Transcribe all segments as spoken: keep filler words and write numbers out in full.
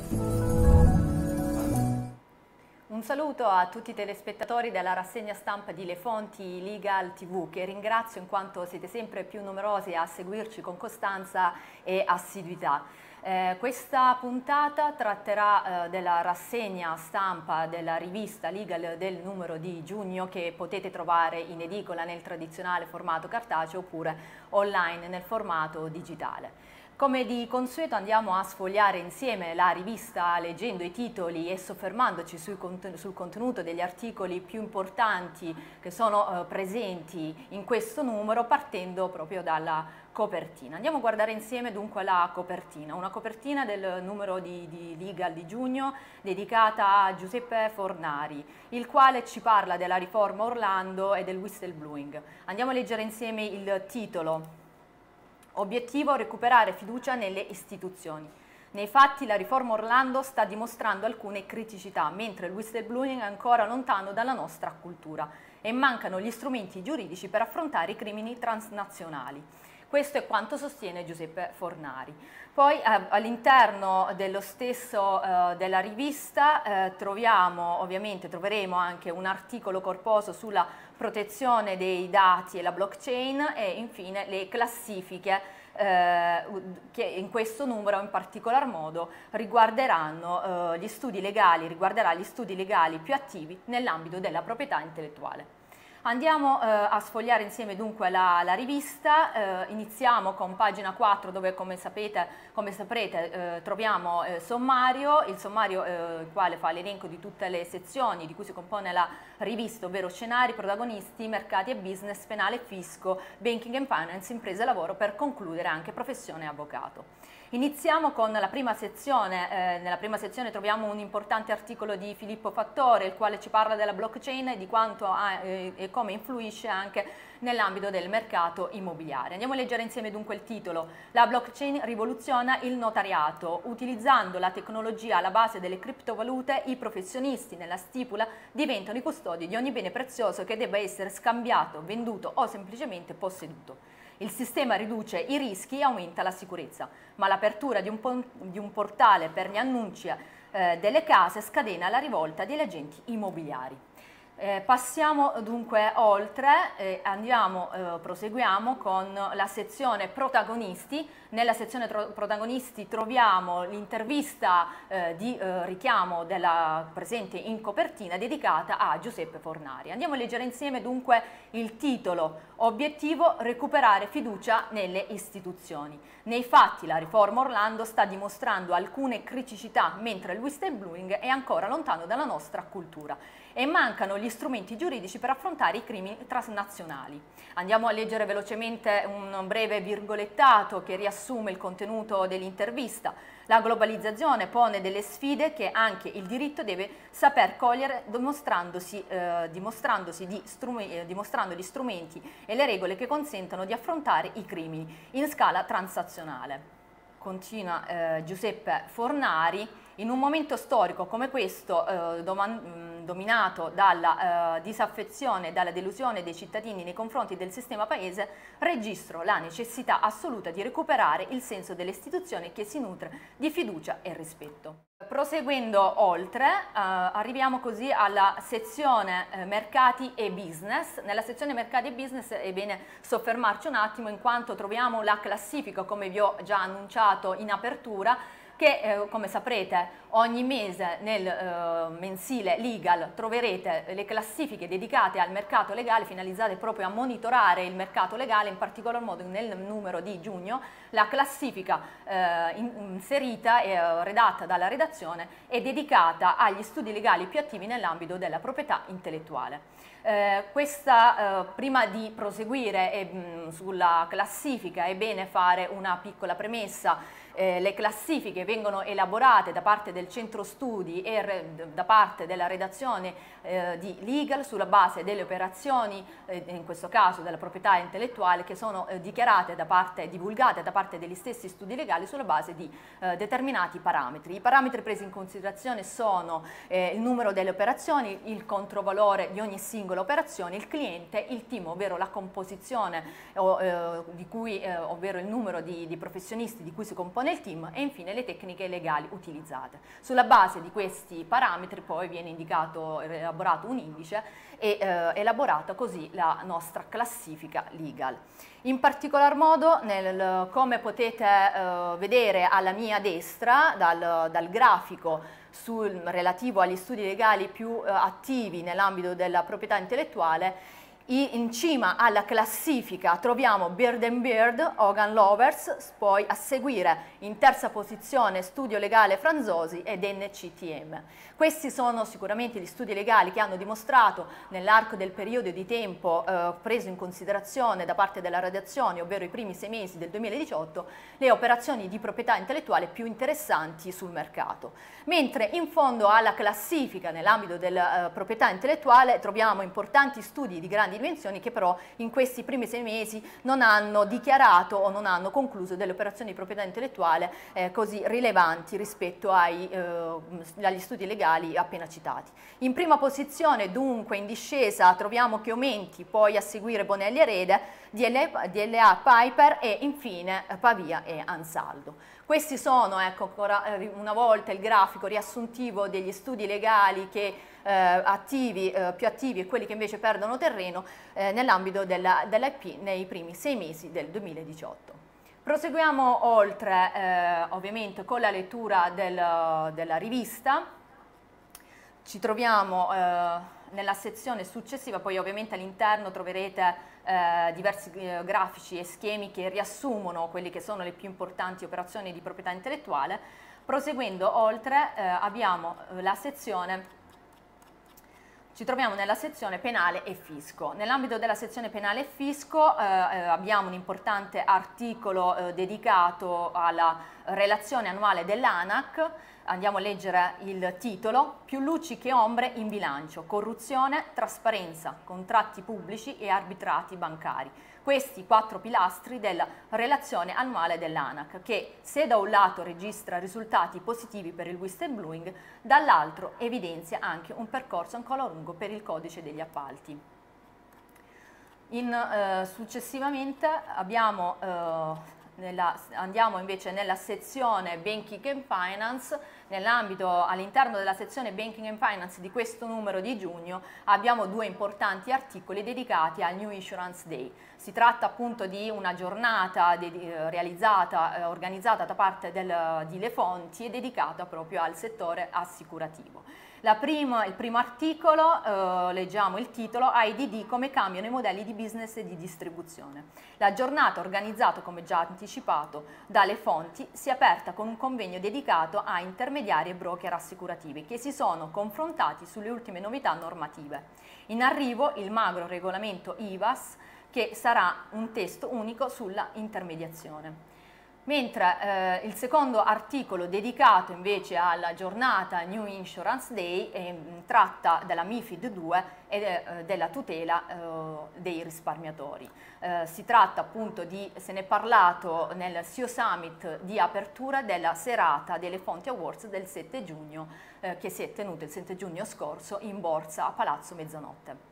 Un saluto a tutti i telespettatori della rassegna stampa di Le Fonti Legal tivù, che ringrazio in quanto siete sempre più numerosi a seguirci con costanza e assiduità. Eh, questa puntata tratterà eh, della rassegna stampa della rivista Legal del numero di giugno, che potete trovare in edicola nel tradizionale formato cartaceo oppure online nel formato digitale. Come di consueto andiamo a sfogliare insieme la rivista leggendo i titoli e soffermandoci sul, conten- sul contenuto degli articoli più importanti che sono eh, presenti in questo numero, partendo proprio dalla copertina. Andiamo a guardare insieme dunque la copertina, una copertina del numero di, di Legal di giugno dedicata a Giuseppe Fornari, il quale ci parla della riforma Orlando e del whistleblowing. Andiamo a leggere insieme il titolo. Obiettivo: recuperare fiducia nelle istituzioni. Nei fatti la riforma Orlando sta dimostrando alcune criticità, mentre il whistleblowing è ancora lontano dalla nostra cultura e mancano gli strumenti giuridici per affrontare i crimini transnazionali. Questo è quanto sostiene Giuseppe Fornari. Poi eh, all'interno dello stesso eh, della rivista eh, troviamo, ovviamente troveremo anche un articolo corposo sulla protezione dei dati e la blockchain e infine le classifiche eh, che in questo numero in particolar modo riguarderanno eh, gli studi legali, riguarderà gli studi legali più attivi nell'ambito della proprietà intellettuale. Andiamo eh, a sfogliare insieme dunque la, la rivista, eh, iniziamo con pagina quattro dove come sapete, come saprete eh, troviamo eh, sommario, il sommario eh, il quale fa l'elenco di tutte le sezioni di cui si compone la rivista, ovvero scenari, protagonisti, mercati e business, penale e fisco, banking and finance, impresa e lavoro, per concludere anche professione e avvocato. Iniziamo con la prima sezione, eh, nella prima sezione troviamo un importante articolo di Filippo Fattore, il quale ci parla della blockchain e di quanto ha, eh, e come influisce anche nell'ambito del mercato immobiliare. Andiamo a leggere insieme dunque il titolo. La blockchain rivoluziona il notariato. Utilizzando la tecnologia alla base delle criptovalute, i professionisti nella stipula diventano i custodi di ogni bene prezioso che debba essere scambiato, venduto o semplicemente posseduto. Il sistema riduce i rischi e aumenta la sicurezza, ma l'apertura di, di un portale per gli annunci eh, delle case scatena la rivolta degli agenti immobiliari. Eh, passiamo dunque oltre, eh, andiamo, eh, proseguiamo con la sezione protagonisti. Nella sezione protagonisti troviamo l'intervista eh, di eh, richiamo della presente in copertina dedicata a Giuseppe Fornari. Andiamo a leggere insieme dunque il titolo. Obiettivo: recuperare fiducia nelle istituzioni. Nei fatti la riforma Orlando sta dimostrando alcune criticità, mentre il whistleblowing è ancora lontano dalla nostra cultura e mancano gli strumenti giuridici per affrontare i crimini transnazionali. Andiamo a leggere velocemente un breve virgolettato che riassume il contenuto dell'intervista. La globalizzazione pone delle sfide che anche il diritto deve saper cogliere, dimostrandosi, eh, dimostrandosi di eh, dimostrando gli strumenti e le regole che consentono di affrontare i crimini in scala transnazionale. Continua eh, Giuseppe Fornari. In un momento storico come questo, eh, dominato dalla eh, disaffezione e dalla delusione dei cittadini nei confronti del sistema paese, registro la necessità assoluta di recuperare il senso delle istituzioni che si nutre di fiducia e rispetto. Proseguendo oltre, eh, arriviamo così alla sezione eh, mercati e business. Nella sezione mercati e business è bene soffermarci un attimo, in quanto troviamo la classifica, come vi ho già annunciato in apertura, che eh, come saprete ogni mese nel eh, mensile Legal troverete le classifiche dedicate al mercato legale, finalizzate proprio a monitorare il mercato legale. In particolar modo nel numero di giugno la classifica eh, inserita e eh, redatta dalla redazione è dedicata agli studi legali più attivi nell'ambito della proprietà intellettuale. Eh, questa, eh, prima di proseguire eh, mh, sulla classifica è bene fare una piccola premessa. Eh, le classifiche vengono elaborate da parte del centro studi e da parte della redazione eh, di Legal sulla base delle operazioni, eh, in questo caso della proprietà intellettuale, che sono eh, dichiarate da parte, divulgate da parte degli stessi studi legali sulla base di eh, determinati parametri. I parametri presi in considerazione sono eh, il numero delle operazioni, il controvalore di ogni singola operazione, il cliente, il team, ovvero la composizione o, eh, di cui, eh, ovvero il numero di, di professionisti di cui si compone nel team e infine le tecniche legali utilizzate. Sulla base di questi parametri poi viene indicato, elaborato un indice e eh, elaborata così la nostra classifica legal. In particolar modo, nel, come potete eh, vedere alla mia destra dal, dal grafico sul, relativo agli studi legali più eh, attivi nell'ambito della proprietà intellettuale, in cima alla classifica troviamo Bird and Bird, Hogan Lovells, poi a seguire in terza posizione Studio Legale Franzosi ed N C T M. Questi sono sicuramente gli studi legali che hanno dimostrato nell'arco del periodo di tempo eh, preso in considerazione da parte della redazione, ovvero i primi sei mesi del duemiladiciotto, le operazioni di proprietà intellettuale più interessanti sul mercato. Mentre in fondo alla classifica nell'ambito della eh, proprietà intellettuale troviamo importanti studi di grandi dimensioni che però in questi primi sei mesi non hanno dichiarato o non hanno concluso delle operazioni di proprietà intellettuale eh, così rilevanti rispetto ai, eh, agli studi legali appena citati. In prima posizione, dunque in discesa, troviamo Chiomenti, poi a seguire Bonelli Erede, D L A Piper e infine Pavia e Ansaldo. Questi sono, ecco, ancora una volta il grafico riassuntivo degli studi legali che eh, attivi, eh, più attivi e quelli che invece perdono terreno eh, nell'ambito dell'I P nei primi sei mesi del duemiladiciotto. Proseguiamo oltre, eh, ovviamente, con la lettura del, della rivista. Ci troviamo eh, nella sezione successiva, poi ovviamente all'interno troverete eh, diversi eh, grafici e schemi che riassumono quelle che sono le più importanti operazioni di proprietà intellettuale. Proseguendo oltre eh, abbiamo la sezione, ci troviamo nella sezione penale e fisco. Nell'ambito della sezione penale e fisco eh, abbiamo un importante articolo eh, dedicato alla relazione annuale dell'ANAC. Andiamo a leggere il titolo: più luci che ombre in bilancio, corruzione, trasparenza, contratti pubblici e arbitrati bancari. Questi quattro pilastri della relazione annuale dell'ANAC, che se da un lato registra risultati positivi per il whistleblowing, dall'altro evidenzia anche un percorso ancora lungo per il codice degli appalti. In, eh, successivamente abbiamo eh, Nella, andiamo invece nella sezione Banking and Finance. Nell'ambito, all'interno della sezione Banking and Finance di questo numero di giugno abbiamo due importanti articoli dedicati al New Insurance Day. Si tratta appunto di una giornata di, di, realizzata, eh, organizzata da parte del, di Le Fonti e dedicata proprio al settore assicurativo. La prima, il primo articolo, eh, leggiamo il titolo: I D D, come cambiano i modelli di business e di distribuzione. La giornata, organizzata come già anticipato dalle fonti, si è aperta con un convegno dedicato a intermediari e broker assicurativi che si sono confrontati sulle ultime novità normative. In arrivo il magro regolamento I V A S, che sarà un testo unico sulla intermediazione. Mentre eh, il secondo articolo, dedicato invece alla giornata New Insurance Day, eh, tratta della MiFID due e eh, della tutela eh, dei risparmiatori. Eh, si tratta appunto di, se ne è parlato nel S E O Summit di apertura della serata delle Fonti Awards del sette giugno, eh, che si è tenuto il sette giugno scorso in borsa a Palazzo Mezzanotte.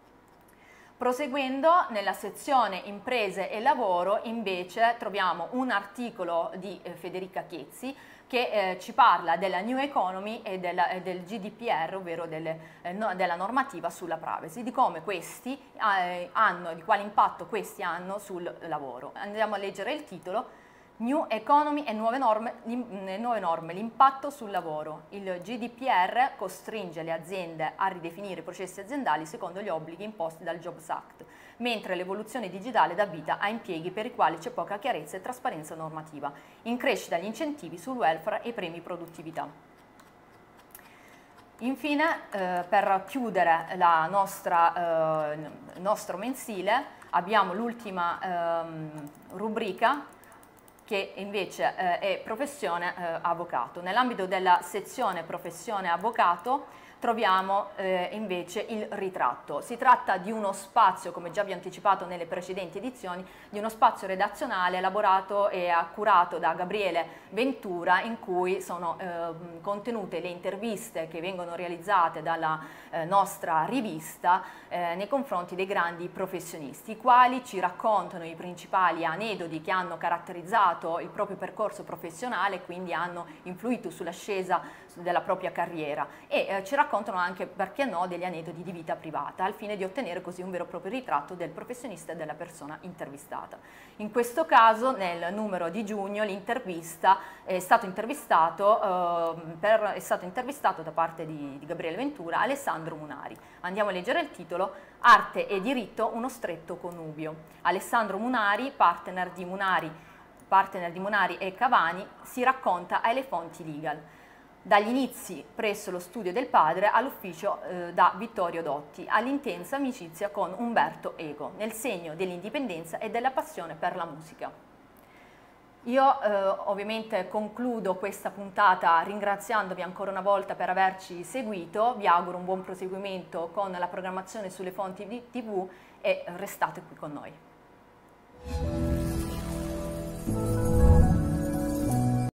Proseguendo nella sezione Imprese e Lavoro invece troviamo un articolo di eh, Federica Chiezzi che eh, ci parla della New Economy e, della, e del G D P R, ovvero delle, eh, no, della normativa sulla privacy, di come questi eh, hanno, di quale impatto questi hanno sul lavoro. Andiamo a leggere il titolo: New Economy e nuove norme, nuove norme, l'impatto sul lavoro. Il G D P R costringe le aziende a ridefinire i processi aziendali secondo gli obblighi imposti dal Jobs Act, mentre l'evoluzione digitale dà vita a impieghi per i quali c'è poca chiarezza e trasparenza normativa. In crescita gli incentivi sul welfare e i premi produttività. Infine, eh, per chiudere la nostra, eh, il nostro mensile, abbiamo l'ultima ehm, rubrica, che invece eh, è professione eh, avvocato. Nell'ambito della sezione professione avvocato troviamo eh, invece il ritratto. Si tratta di uno spazio, come già vi ho anticipato nelle precedenti edizioni, di uno spazio redazionale elaborato e curato da Gabriele Ventura, in cui sono eh, contenute le interviste che vengono realizzate dalla eh, nostra rivista eh, nei confronti dei grandi professionisti, i quali ci raccontano i principali aneddoti che hanno caratterizzato il proprio percorso professionale, quindi hanno influito sulla scesa della propria carriera, e eh, ci raccontano anche, perché no, degli aneddoti di vita privata, al fine di ottenere così un vero e proprio ritratto del professionista e della persona intervistata. In questo caso, nel numero di giugno, l'intervista è stato intervistato, eh, per, è stato intervistato da parte di, di Gabriele Ventura Alessandro Munari. Andiamo a leggere il titolo: Arte e diritto, uno stretto connubio. Alessandro Munari, partner di Munari, partner di Munari e Cavani, si racconta ai Le Fonti Legal. Dagli inizi presso lo studio del padre all'ufficio eh, da Vittorio Dotti, all'intensa amicizia con Umberto Eco, nel segno dell'indipendenza e della passione per la musica. Io eh, ovviamente concludo questa puntata ringraziandovi ancora una volta per averci seguito, vi auguro un buon proseguimento con la programmazione sulle fonti tivù e restate qui con noi.